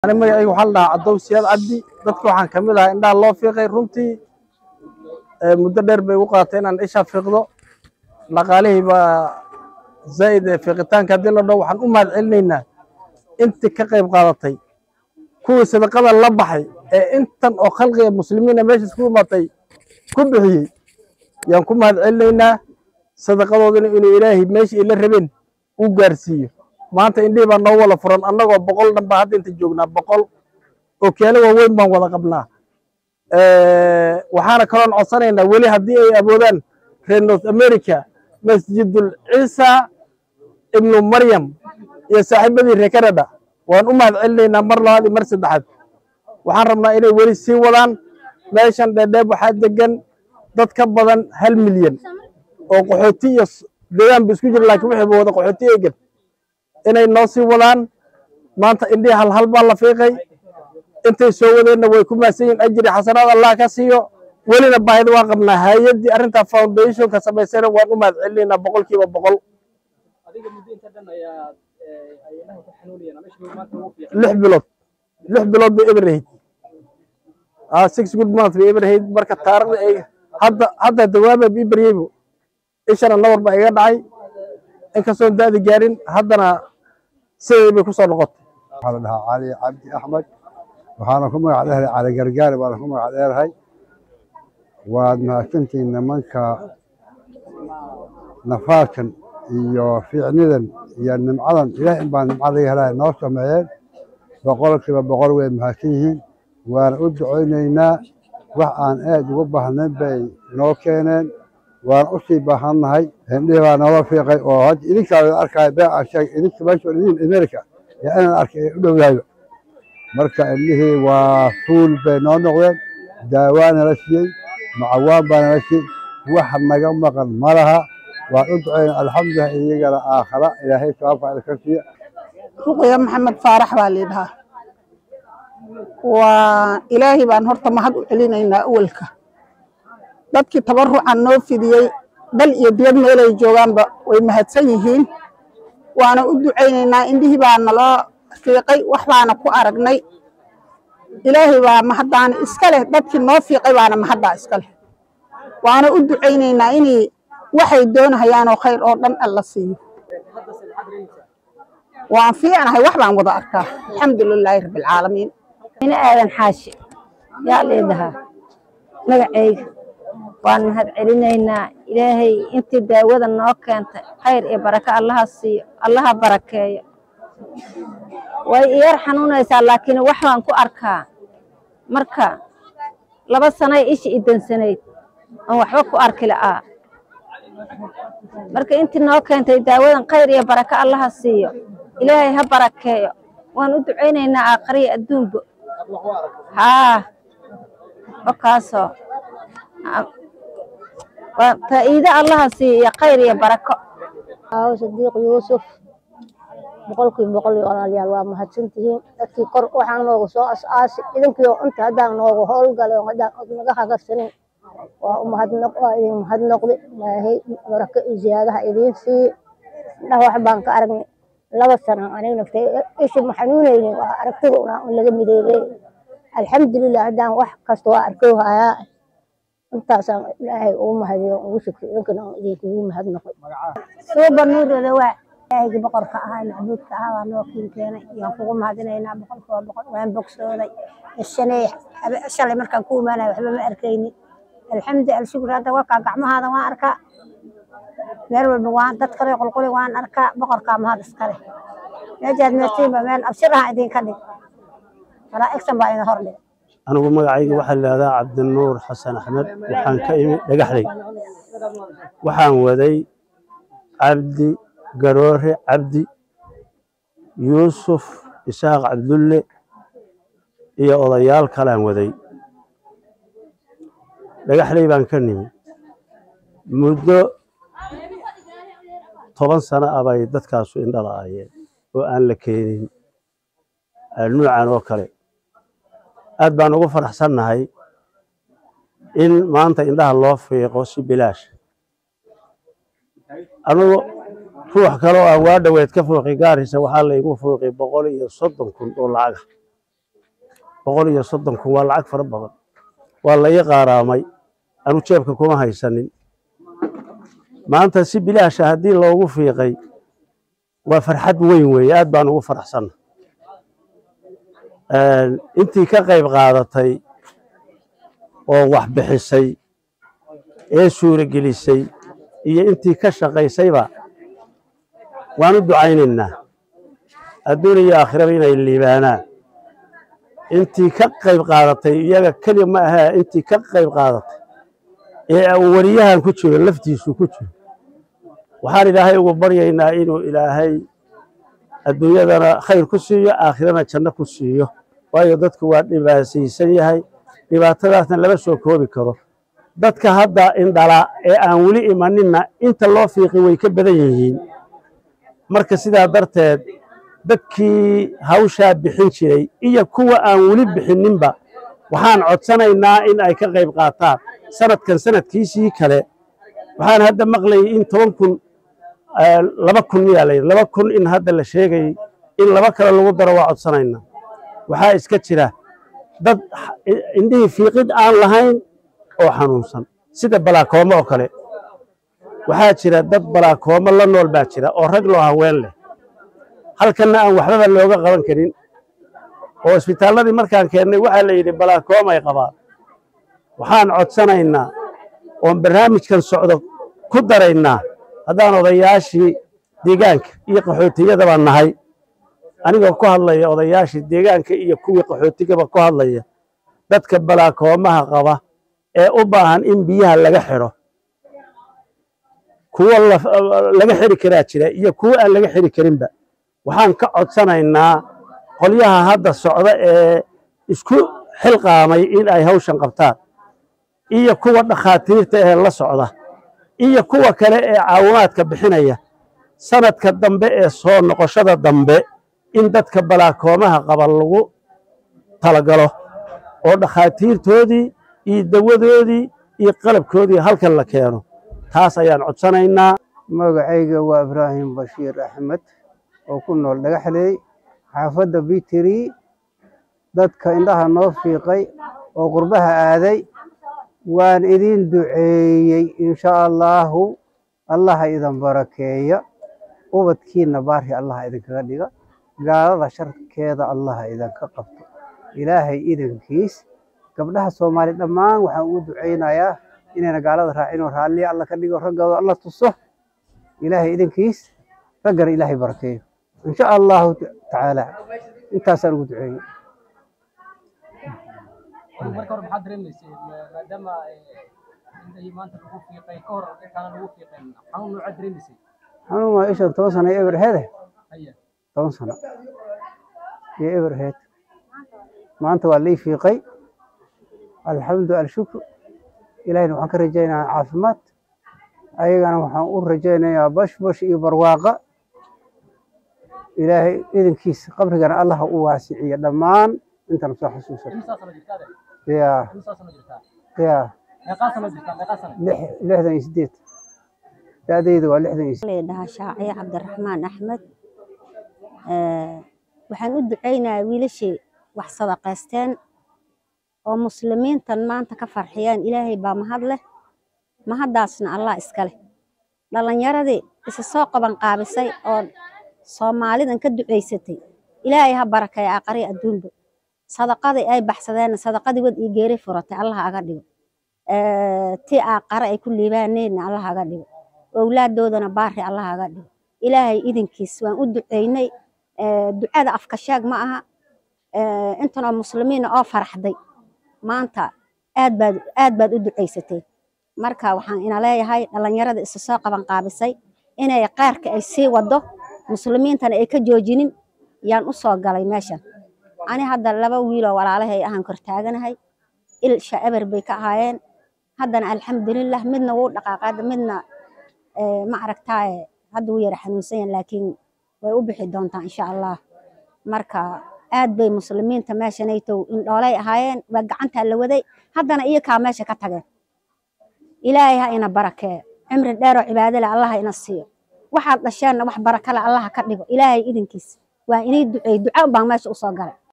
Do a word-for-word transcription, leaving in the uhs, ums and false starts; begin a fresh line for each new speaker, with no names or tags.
أنا magacayga waxaa la dhahaa Cadow Siyaad Cabdi dadka waxaan kamid ahaa indhaha loo fiiqay runtii ee muddo dheer bay ugu qaateen inaan isha fiiqdo dhaqaalihii baa zaid ee fiiqitaanka hadii la dhaho waxaan u mahad celinaynaa intii ka qayb qaadatay kuwii sadaqada la baxay ee intan oo khalqiga muslimiina meesha isku imaatay ku bixiyay yaan ku mahad celinaynaa sadaqadoodina inuu Ilaahay meesha ila rabeen u gaarsiiyo maanta indhii baa noo wala furan annagoo boqol dhanba hadda inta joognaa boqol oo keelo waaweyn baan wada qabnaa ee waxaana kaloon codsanaynaa weli haddii ay awoodaan reer North America masjidul Ciisa ibnu Maryam iyo saaxiibadii reer Canada waan u mahad celinaynaa mar labaad iyo mar saddexaad waxaan rabnaa inay weli sii wadaan meeshan dheedheeb waxaa degan dad ka badan hal milyan oo qaxooti iyo deegaan ba isku jira laakiin wixii wada qaxooti eegan inay noo sii wadaan maanta indhii hal hal baa la fiiqay intay soo wadeenna way ku maasan yihiin ajri xasanaad Allah ka siiyo welina baahida waa qabnaa hay'adii arrinta foundation ka samaysana waan u mahad celinaynaa boqolkiiba boqol adiga muddo inta dhan ayaa ay ilaah ku xanuunayeen ama shii maanta ugu fiiqay lix bilood lix bilood bay ibraahid ah six good months bay ibraahid marka taariikhda ay hadda hadda dawaaba ibraahid ishana nawr baa iga dhacay in ka soo daadi gaarin haddana sidii bay ku soo noqotay
waxaa la dhahaa Cali Cabdi Axmed waxaana ku magac dheer Cali Gargaar baan ku magac dheerahay waad mahadsantihiin nimanka nafaaskan iyo fiicnidan iyo nimcadan ilaahay baan nimcada helay noo sameeyeen boqolkiiba boqol way mahadsan yihiin waan u duceynaynaa wax aan aad ugu baahnayn bay noo keeneen waan u sii baahannahay indhihii baa noola fiiqay oo hadda idinkaa arkaya bee aan sheeg idinka meesha idin America yaa inaan arkay u dhowyahay marka indhihii waa fuul bay noo noqdeen daawaana la siiyey macawaan baana la siiyey wax naga maqan ma laha waan u duceynaa alxamdulilah iyagana aakhira ilaahay sawaabka ka siiya
ruqya maxamed faarax baa leedahay waa ilaahay baan horta mahad u celinaynaa awalka dadkii tabarucan noo fidiyey dal iyo diyad meelay joogaanba way mahadsan yihiin waana u duceynaynaa indhihii baa naloo fiiqay wax baana ku aragnay ilaahay baa mahaddaana iska leh dadkii noo fiiqay baana mahaddaa iska leh waana u duceynaynaa inay waxay doonahayaanoo khayr oo dhan alla siiyo waan fiicnahay wax baan wada arkaa alxamdulilaahi rabbilcaalamiin
ina aadan xaashi yaa leedahaa magacayga waan mahad celinaynaa ilaahay intii daawada noo keentay khayr iyo barako allaha siiyo allaha barakeeyo way iyar xanuunaysaa laakiin wax baan ku arkaa marka laba sanay ishi idansanayd aan waxba ku arki la'aa marka intii noo keentay daawadan khayr iyo barako allaha siiyo ilaahay ha barakeeyo waan u duceynaynaa aakhiriyo adduunba haa okaasoo faa'iido allaha siiyo khayr iyo barako
aaw Sadiiq Yuusuf boqolkiiba boqol walaalayaal waa mahadsantihiin dadkii kor waxaan noogu soo asaasi idinkii oo inta haddaan noogu howlgalay oo haddaan naga hagarsanin waa u mahadnaq waa idin mahadnaqdi ilaahay barako iyo ziyaadaha idiin sii indhaha wax baan ka aragnay laba sano aniga naftay ishi ma xanuunaynin waa aragtida una laga mideeyay alxamdulilah haddaan wax kasta waa arkay hayaa intaasaan ilaahay ugu mahadiyo ugu shukriyo idinkana idinkugu mahadnaqay
soo banuurada waa ilaahay boqorka ahaa macbuudka ahaa waa noo keenay iyo kugu mahadinaynaa boqolkiiba boqol waan bogsooday ishanay shalay markaan ku imaanay waxba ma arkaynin alxamdulilah shukr hadda waa ka gacmahaada waan arkaa meel walba waan dad kale qolqoli waan arkaa boqorka mahad iska leh meeshaad meeshiinba meel abshiraha idinka dhig walaa exam baa ina hordhig
anigu magacayga waxaa la yiraahdaa Cabdinuur Xasan Axmed waxaan ka imi dhagaxday waxaan waday Cabdi Garoore Cabdi Yuusuf Isaaq Cabdulle iyo odayaal kale aan waday dhagaxday baan ka nimi muddo toban sano abay dadkaas indha la'aayeen oo aan la keenin noocan oo kale aad baan ugu faraxsanahay in maanta indhaha loo fiiqo si bilaash anigu ruux kale oo aan waa dhaweed ka fooqi gaarisa waxaa la igu fooqi boqol iyo soddon kun oo lacag boqol iyo soddon kun waa lacag fara badan waa la ii qaaraamay anu jeebka kuma haysanin maanta si bilaasha haddii loogu fiiqay waa farxad weyn weeye aad baan ugu faraxsanna intii ka qayb qaadatay oo wax bixisay ee suuragelisay iyo intii ka shaqaysayba waan u ducaynaynaa adduun iyo aakhiraba inay liibaanaan intii ka qayb qaadatay iyaga keliya ma aha intii ka qayb qaadatay ee wariyahan ku jiro laftiisu ku jiro waxaan ilaahay ugu baryaynaa inuu ilaahay adduunyadana khayr ku siiyo aakhirana janno ku siiyo waayo dadku waa dhibaataysan yahay dhibaatadaasna lama soo koobi karo dadka hadda indhala ee aan weli imaninna inta loo fiiqi way ka badan yihiin marka sidaa darteed dadkii hawshaa bixin jiray iyo kuwa aan weli bixinninba waxaan codsanaynaa in ay ka qayb qaataan sanadkan sanadkiisii kale waxaan hadda maqlayay in toban kun laba kun miyaa la yidhi laba kun in hadda la sheegayay in laba kale lagu daro waa codsanaynaa waxaa iska jira dad indhihii fiiqid aan lahayn oo xanuunsan sida balaakooma oo kale waxaa jira dad balaakooma la nool baa jira oo rag loo haween leh halkanna aan waxbaba looga qaban karin oo isbitaalladii markaan keennay waxaa la yidhi balaakoomay qabaan waxaan codsanaynaa oon barnaamijkan socdo ku daraynaa haddaan odayaashii deegaanka iyo qaxootiyadaba nahay anigoo ku hadlaya odayaashii deegaanka iyo kuwii qaxootigaba ku hadlaya dadka balaakoomaha qaba ee u baahan in biyaha laga xidho kuwa laga xidhi karaa jira iyo kuwa aan laga xidhi karinba waxaan ka codsanaynaa qolyaha hadda socda ee isku xilqaamay in ay hawshan qabtaan iyo kuwa dhakhaatiirta ee la socda iyo kuwa kale ee caawimaadka bixinaya sanadka dambe ee soo noqoshada dambe in dadka balaakoomaha qaba lagu talagalo oo dhakhaatiirtoodii iyo dawadoodii iyo qalabkoodii halkan la keeno taas ayaan codsanaynaa
magacayga waa ibraahim bashiir axmed oo ku nool dhagaxley xaafadda bitiri dadka indhaha noo fiiqay oo qurbaha aaday waan idin duceeyey insha allahu allaha idan barakeeya ubadkiina baari allaha idinkaga dhiga gaalada sharkeeda allaha idinka qabto ilaahay idankiis gabdhaha soomaali dhammaan waxaan ugu ducaynayaa inayna gaalada raacin oo raalliya alla ka dhigo raggooda alla tuso ilaahay idankiis raggana ilaahay barakeeyo insha allahu tacaala intaasaan ugu duceeyey
marka hore maxaad dareemaysay maadaama inay maanta lagu fiiqay ka hor intaan lagu fiiqin xanuun nooca dareemaysay
xanuun waa ishan toban sano iyo eberheede
haya
toban sano iyo eberheed maanta waa lii fiiqay alxamdu alshukru ilaahayna waxaan ka rajaynayaa caafimaad ayagana waxaan u rajaynayaa bash bash iyo barwaaqa ilaahay idankiisa qabrigana allaha u waasiciya dhammaan intaan soo xasuusan يا يا لحظة يسديت هذا يدوى لحظة يسديت
لها شاعي عبد الرحمن أحمد أه وحن أدعينا ويلشي وحصد قاستين ومسلمين تنمان تكفر حيان إلهي بامهدله ما هداسنا الله إسكاله لأن يردي إسساق بنقابسي أو صومالي دان كدعيستي إلهي هبركة يا قري الدون صدقادي ay baxsadeen sadaqadii wad ii geeri furatay Allah aga dhigo ee tii aqara ay ku liibaaneen Allah aga dhigo awlaadoodana baari Allah aga dhigo ilaahay idinkiis waan u duceynay ee ducada afka shaag ma aha ee intana muslimiin oo faraxday maanta aad baad aad baad u duceysatay marka waxaan ina leeyahay dhalinyarada isa soo qaban qaabisay inay qaarka ay sii wado muslimiintana ay ka joojinin yaan u soo galay meesha أنا هذا اللبا ويلا ولا عليه أهم كرتاجنا هاي إلش أبر بيك عين هذا الحمد لله منا ورد قاعد منا اه معركة هذا ويا رح نسين لكن ويوبح دونتا إن شاء الله مركا آد بي مسلمين تماشى نيتو إن علي عين وقعنت اللودي هذا أنا إيه كاماشة كتجه إلهي هاينا بركة عمر الدار عبادة الله ينصير واحد لشان واحد بركة الله كتجه إلهي إذن كيس وإني دعاء دعاء بان ماشي أصاقر